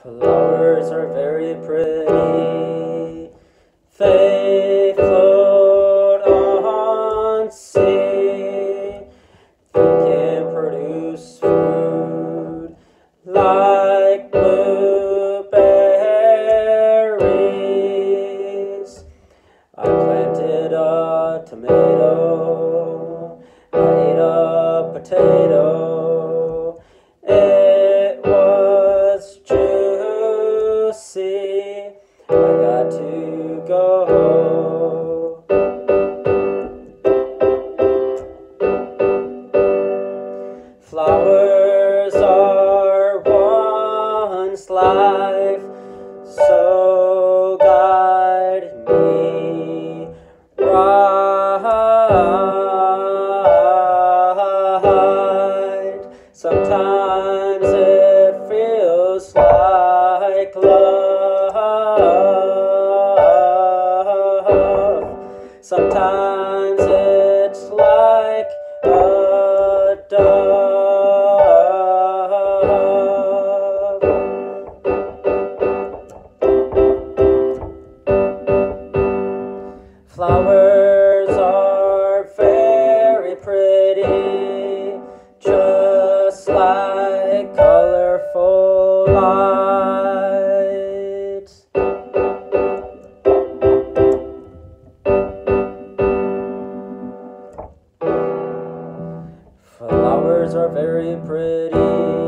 Flowers are very pretty. They float on sea. They can produce food like blueberries. I planted a tomato. I ate a potato. It was juicy. I got to go. Flowers are one's life, so guide me right. Sometimes it feels like love. Sometimes it's like a dove. Flowers are very pretty, just like colorful lights. Flowers are very pretty.